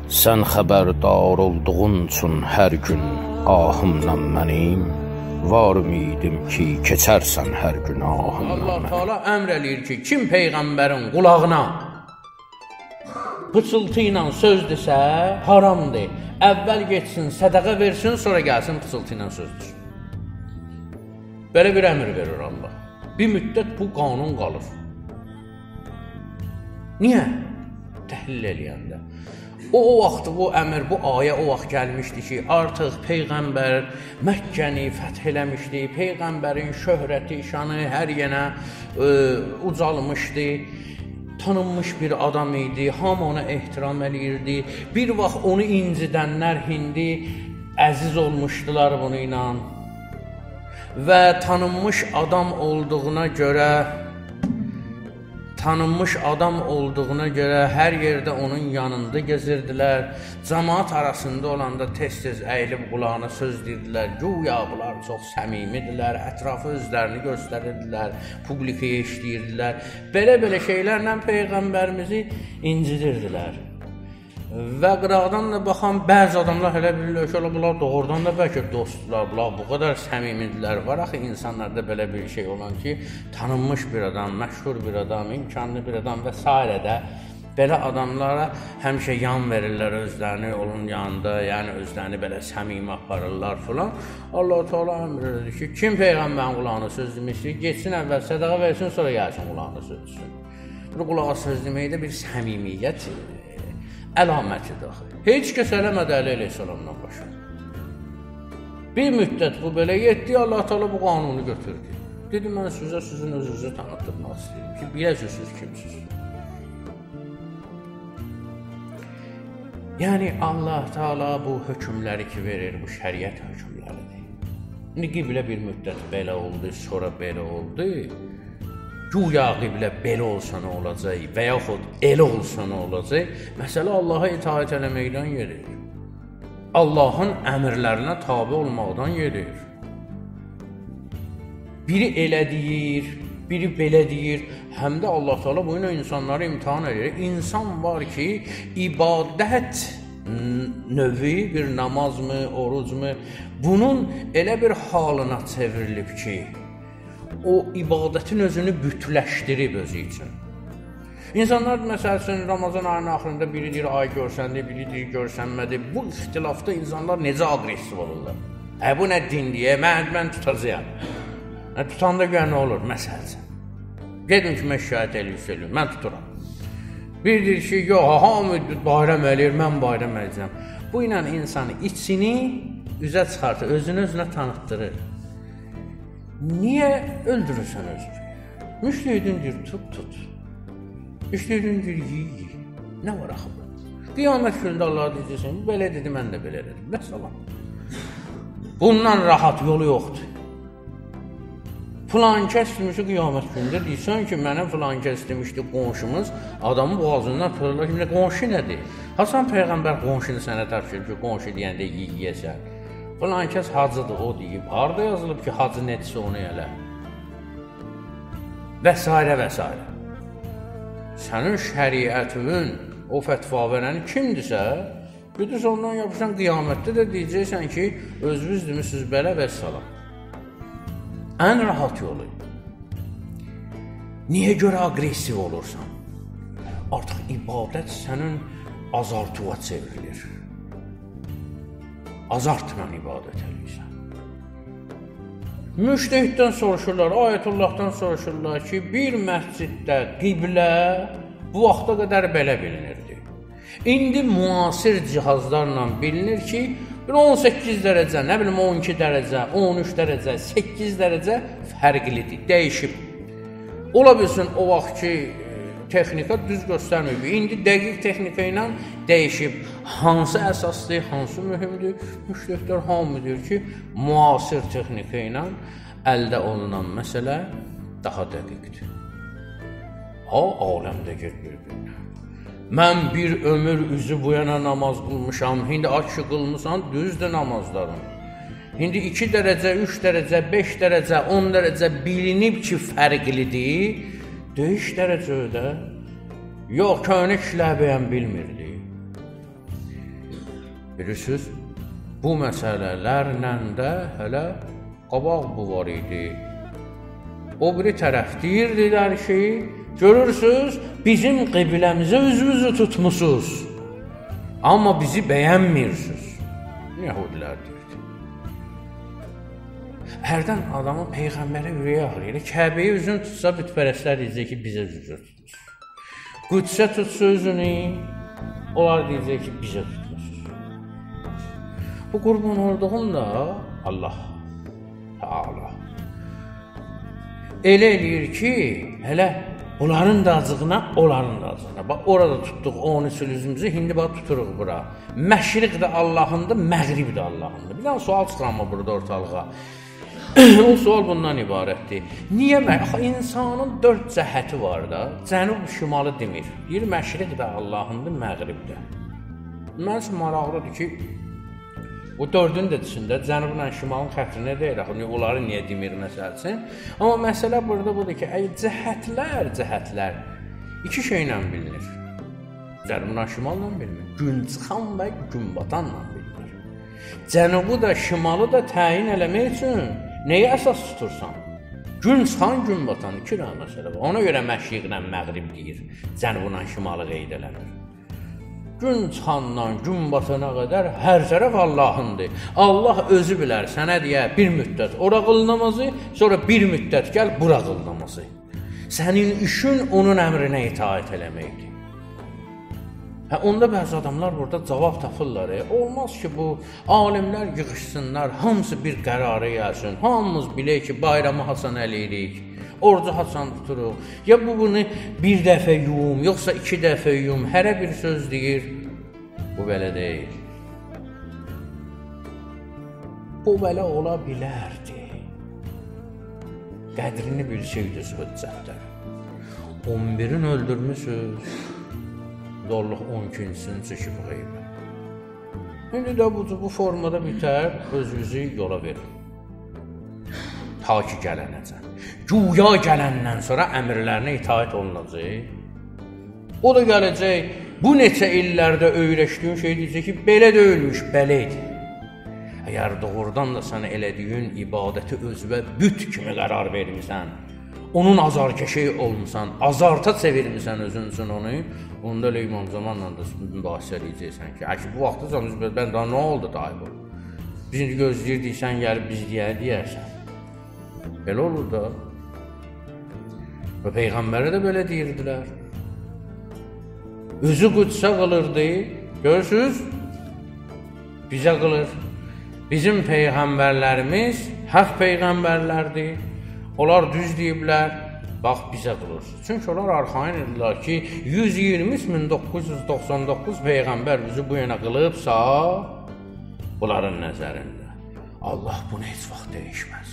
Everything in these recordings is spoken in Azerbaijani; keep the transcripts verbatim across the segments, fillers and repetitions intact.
Sən xəbərdar olduğun üçün hər gün ahımdan mənim, var ümidim ki, keçərsən hər gün ahımdan mənim. Allah Teala əmr eləyir ki, kim Peyğəmbərin qulağına pıçıltı ilə söz desə, haramdır. Əvvəl geçsin, sədəqə versin, sonra gəlsin pıçıltı ilə söz desin. Belə bir əmr verir Allah. Bir müddət bu qanun qalır. Niyə? Təhlil eləyəndə. O, o vaxt, o əmr, bu ayə o vaxt gəlmişdi ki, artıq Peyğəmbər Məkkəni fəth eləmişdi, Peyğəmbərin şöhrəti, şanı hər yenə e, ucalmışdı, tanınmış bir adam idi, hamı ona ehtiram eləyirdi. Bir vaxt onu incidənlər hindi əziz olmuşdular bunu ilə və tanınmış adam olduğuna görə tanınmış adam olduğuna görə hər yerdə onun yanında gezirdilər. Cəmaat arasında olanda tez-tez əyilib qulağına söz deyirdilər. Güya bunlar çox səmimidirlər, ətrafı özlərini göstərirdilər, publikaya işləyirdilər. Belə-belə şeylərlə Peyğəmbərimizi incidirdilər. Və qıraqdan da baxan bəzi adamlar elə bilirlər ki, bunlar doğrudan da bəlkə dostlar, bunlar bu qədər səmimidirlər. Var axı insanlarda belə bir şey olan ki, tanınmış bir adam, məşhur bir adam, imkanlı bir adam və s. də belə adamlara həmişə yan verirlər özlərini onun yanında, yəni özlərini belə səmimi aparırlar filan. Allah Teala əmr edir ki, kim Peyğəmbərin qulağına söz demişdir, geçsin əvvəl sədəqə versin, sonra gəlsin qulağına söz desin. Bu qulağa söz deməkdə bir səmimiyyət əlamətidir. Heç kəs eləmədi Əli əleyhissalamdan başa. Bir müddət bu belə getdi, Allah Teala bu qanunu götürdü. Dedi, mən sizə sizin özünüzü tanıtdırmaq istəyirəm ki, biləsiniz siz kimsiniz. Yəni Allah Teala bu hökmləri ki verir, bu şəriət hökmləridir. İndi qiblə bir müddət belə oldu, sonra belə oldu. Güya qiblə belə olsa nə olacaq və yaxud elə olsa nə olacaq? Məsələ Allaha itaət eləməkdən gedir. Allahın əmrlərinə tabi olmaqdan gedir. Biri elə deyir, biri belə deyir. Həm də Allah Teala bu ilə insanları imtihan edir. İnsan var ki, ibadət növü, bir namazmı, orucmu, bunun elə bir halına çevrilib ki, o ibadətin özünü bütləşdirib özü üçün. İnsanlar məsəl üçün Ramazan ayının axırında biri deyir ay görsəndi, biri deyir görsənmədi. Bu ixtilafda insanlar necə aqressiv olurlar? Hə bu nə dindir? Mən mən tutacağam. Hə tutanda görə nə olur məsəl üçün? Gedin ki mən şikayət eləyirəm, mən tuturam. Bir deyir ki, yox, hamı bayram eləyir, mən bayram eləyəcəm. Bu ilə insanı içini üzə çıxartır, özünü özünə tanıtdırır. Niyə öldürürsən özünü? Müştəhidindir, tut, tut. Müştəhidindir, yiy, yiy. Nə var axı bu? Qiyamət günündə Allah deyəcəksən, belə dedi, mən də belə dedim. Vəssalam. Bundan rahat yolu yoxdur. Filan kəs demişdi qiyamət günündə, deyirsən ki, mənə filan kəs demişdi qonşumuz, adamın boğazından tutulur. Şimdi qonşu nədir? Hasan Peyğəmbər qonşunu sənə tapşırır ki, qonşu deyəndə yiy, yiyəsən. Filan kəs hacıdır, o deyib. Harada yazılıb ki, hacı nədirsə onu elə? Və s. və s. Sənin şəriətinin o fətva verəni kimdirsə, güdüz ondan yapışan qiyamətdə də deyəcəksən ki, özünüz demişsiniz belə və s. Ən rahat yolu. Niyə görə aqressiv olursan? Artıq ibadət sənin azartıva çevrilir. Azartla ibadət edirsən. Müştəhiddən soruşurlar, Ayətullahdan soruşurlar ki, bir məsciddə qiblə bu vaxta qədər belə bilinirdi. İndi müasir cihazlarla bilinir ki, on səkkiz dərəcə, nə bilim on iki dərəcə, on üç dərəcə, səkkiz dərəcə fərqlidir, dəyişib. Ola bilsin o vaxt ki, texnika düz göstərməyib. İndi dəqiq texnika ilə dəyişib. Hansı əsasdır, hansı mühümdür? Müştəhidlər hamı deyir ki, müasir texnika ilə əldə olunan məsələ daha dəqiqdir. Ha, aləmdə gir bir-birinə. Mən bir ömür üzü bu yana namaz qılmışam, hindi açı qılmışam, düzdür namazlarım. İndi iki dərəcə, üç dərəcə, beş dərəcə, on dərəcə bilinib ki, fərqlidir. Döyüş dərəcədə yox, köhnə kişilər bəyən bilmirdi. Bilirsiniz, bu məsələlərlə də hələ qabaq bu var idi. O biri tərəf deyirdilər ki, görürsünüz, bizim qibləmizə üzünüzü tutmusunuz, amma bizi bəyənmirsiniz. Yəhudilər deyirdi. Hərdən adamın Peyğəmbərə ürəyi ağrıyır. Kəbəyə üzünü tutsa, bütpərəstlər deyəcək ki, bizə üzünü tutmuş. Qüdsə tutsa özünü, onlar deyəcək ki, bizə tutmuş. Bu qurban olduğum da Allah Teala elə eləyir ki, hələ onların da acığına, onların da acığına. Bax, orada tutduq on üç üzümüzü, indi bax tuturuq bura. Məşriq də Allahındır, məğrib də Allahındır. Bir dənə sual çıxarma burada ortalığa. O sual bundan ibarətdir. Niyə? Axı, insanın dörd cəhəti var da, cənub şimalı demir. Deyir, məşriq də Allahındır, məğrib də. Mənim üçün maraqlıdır ki, o dördün də içində cənubla şimalın xətrinə deyir, axı, onları niyə demir məsəlsin? Amma məsələ burada budur ki, əy, cəhətlər, cəhətlər iki şeylə bilinir. Cənubla şimalla bilinir. Gün çıxan və gün batanla bilinir. Cənubu da, şimalı da təyin eləmək üçün nəyə əsas tutursan? Gün çıxan, gün batan, iki dənə məsələ var. Ona görə məşriqlə məğrib deyir, cənubla şimalı qeyd eləmir. Gün çıxandan gün batana qədər hər tərəf Allahındır. Allah özü bilər, sənə deyə bir müddət ora qıl namazı, sonra bir müddət gəl bura qıl namazı. Sənin işin onun əmrinə itaət eləməkdir. Hə, onda bəzi adamlar burada cavab tapırlar. E, olmaz ki, bu alimlər yığışsınlar, hamısı bir qərara gəlsin. Hamımız bilək ki, bayramı hasan eləyirik, orucu hasan tuturuq. Ya bu bunu bir dəfə yum, yoxsa iki dəfə yum, hərə bir söz deyir. Bu belə deyil. Bu belə ola bilərdi. Qədrini bilsəydiniz hüccətlər. on birin öldürmüsünüz. Dolluq on ikincisini çəkib qeybə. İndi də bu, bu formada bitər, özünüzü yola verin. Ta ki gələnəcək. Güya gələndən sonra əmrlərinə itaət olunacaq. O da gələcək, bu neçə illərdə öyrəşdiyin şey deyəcək ki, belə də ölmüş, belə idi. Əgər doğrudan da sən elədiyin ibadəti özünə büt kimi qərar vermirsən, onun azarkeşi olmuşsan, azarta çevirmirsən özün üçün onu, onda elə İmam Zamanla da mübahisə edəcəksən ki, əki bu vaxtda mən daha nə oldu dahi bu? Biz indi gözləyirdik, sən gəlib biz deyər, deyərsən. Belə olur da. Və Peyğəmbərə də belə deyirdilər. Özü qüdsə qılırdı, görürsünüz, bizə qılır. Bizim Peyğəmbərlərimiz haqq Peyğəmbərlərdir. Onlar düz deyiblər, bax bizə qılırsınız. Çünki onlar arxain edirlər ki, yüz iyirmi üç min doqquz yüz doxsan doqquz Peyğəmbər bizi bu yana qılıbsa, bunların nəzərində Allah bunu heç vaxt dəyişməz.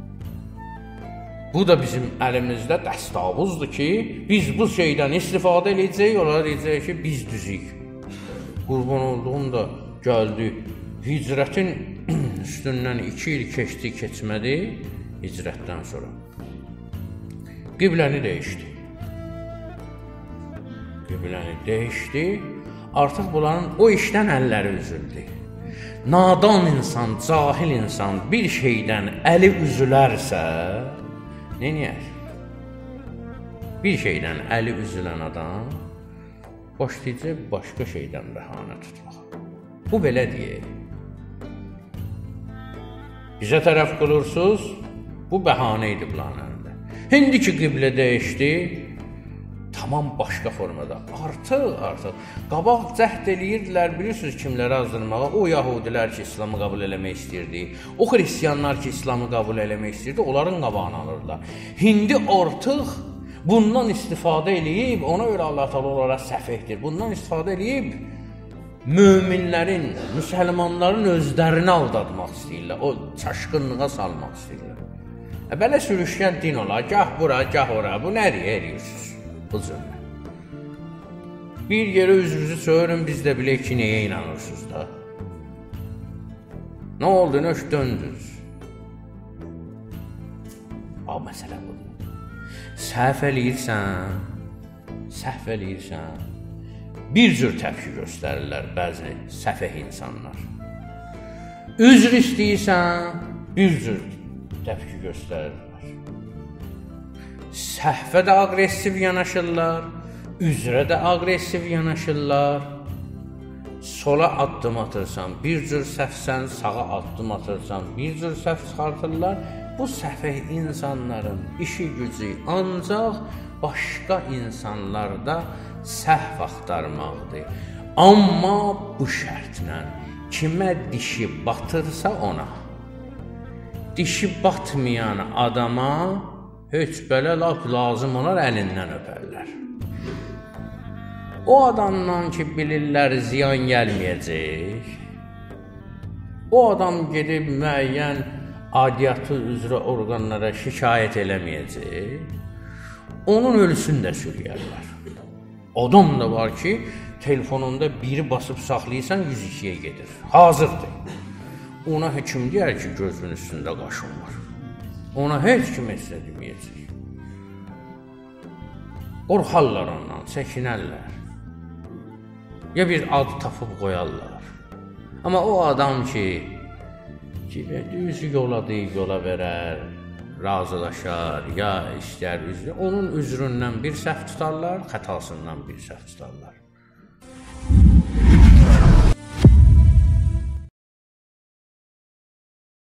Bu da bizim əlimizdə dəstavuzdur ki, biz bu şeydən istifadə edəcəyik, onlara deyəcəyik ki, biz düzük. Qurban olduğum da gəldi, hicrətin üstündən iki il keçdi, keçmədi, hicrətdən sonra. Qibləni dəyişdi. Qibləni dəyişdi, artıq bunların o işdən əlləri üzüldü. Nadan insan, cahil insan bir şeydən əli üzülərsə, neyər? Bir şeydən əli üzülən adam başlayacaq başqa şeydən bəhanə tutmaq. Bu belə deyək. Bizə tərəf qılırsınız, bu bəhanə idi bunların əlində. İndi ki, qiblə dəyişdi, tamam başqa formada. Artıq, artıq. Qabaq cəhd eləyirdilər, bilirsiniz kimləri azdırmağa? O yahudilər ki, İslamı qəbul eləmək istəyirdi. O xristiyanlar ki, İslamı qəbul eləmək istəyirdi, onların qabağını alırlar. İndi artıq bundan istifadə eləyib, ona görə Allah Teala onlara səhv etdir. Bundan istifadə eləyib, möminlərin, müsəlmanların özlərini aldatmaq istəyirlər, o çaşqınlığa salmaq istəyirlər. E, belə sürüşkən din olar, gah bura, gah ora, bu nədir eləyirsiniz? Bu cürlə. Bir yerə üzünüzü çövrün, biz də bilək ki, nəyə inanırsınız da? Nə oldu, nöş döndünüz? A, məsələ budur. Səhv eləyirsən, səhv eləyirsən, bir cür təpki göstərirlər bəzi səfeh insanlar. Üzr istəyirsən, bir cür təpki göstərirlər. Səhvə də aqressiv yanaşırlar, üzrə də aqressiv yanaşırlar. Sola addım atırsan, bir cür səhvsən, sağa addım atırsan, bir cür səhv çıxartırlar. Bu səfeh insanların işi gücü ancaq başqa insanlarda səhv axtarmaqdır. Amma bu şərtlə kimə dişi batırsa ona, dişi batmayan adama heç belə lap lazım olar əlindən öpərlər. O adamdan ki bilirlər ziyan gəlməyəcək, o adam gedib müəyyən adiyyatı üzrə orqanlara şikayət eləməyəcək, onun ölüsünü də sürüyərlər. Adam da var ki, telefonunda biri basıb saxlayırsan, yüz ikiyə gedir. Hazırdır. Ona həkim deyər ki, gözünün üstündə qaşın var. Ona heç kim heç nə deməyəcək. Qorxarlar ondan, çəkinərlər. Ya bir ad tapıb qoyarlar. Amma o adam ki, ki düz yoladır, yola verər, razılaşar, ya istər üzrü, onun üzründən bir səhv tutarlar, xətasından bir səhv tutarlar.